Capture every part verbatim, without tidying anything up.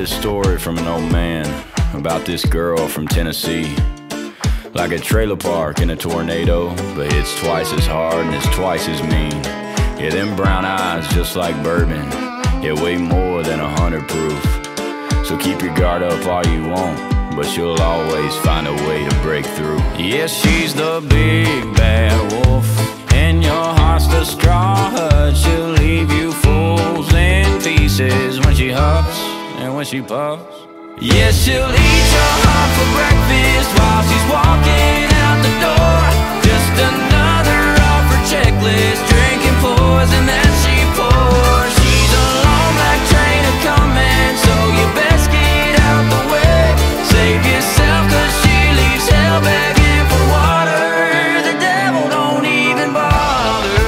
this story from an old man about this girl from Tennessee. Like a trailer park in a tornado, but it's twice as hard and it's twice as mean. Yeah, them brown eyes just like bourbon, yeah, way more than a hundred proof. So keep your guard up all you want, but you'll always find a way to break through. Yeah, she's the big bad wolf, and your heart's the straw hut. She'll leave you fools in pieces when she huffs and when she puffs. Yeah, she'll eat your heart for breakfast while she's walking out the door. Just another off her checklist, drinking poison that she pours. She's a long black train a coming, so you best get out the way. Save yourself, cause she leaves hell begging for water. The devil don't even bother.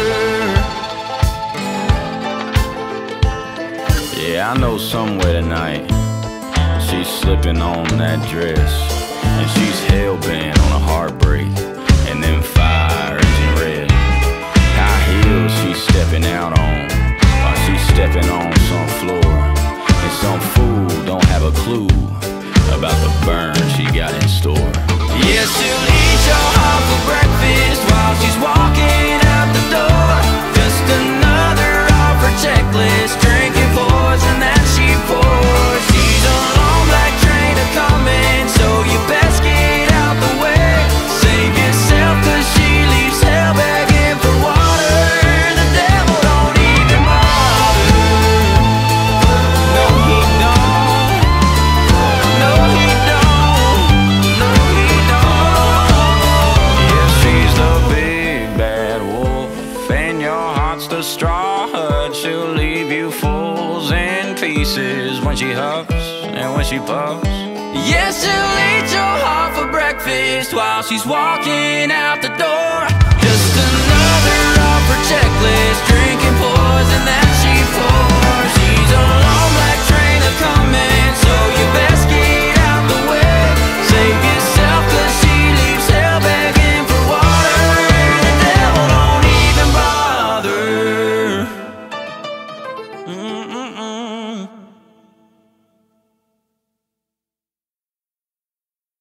Yeah, I know somewhere tonight she's slipping on that dress, and she's hell-bent on a heartbreak, and then fire engine red. High heels she's stepping out on, while she's stepping on some floor, and some fool don't have a clue about the burn she got in store. Yeah, she'll eat your heart for breakfast while she's walking out the door. Just another off her checklist, drinking poison that she pours. She's a long black train a coming, so you best get out the way. Save yourself, cause she leaves hell begging for water. The devil don't even bother. No, he don't. No, he don't. No, he don't. Yeah, she's the big bad wolf, and your heart's the straw hut. She'll leave you fools in pieces when she huffs and when she puffs. Yeah, she'll eat your heart for breakfast while she's walking out the door. Just another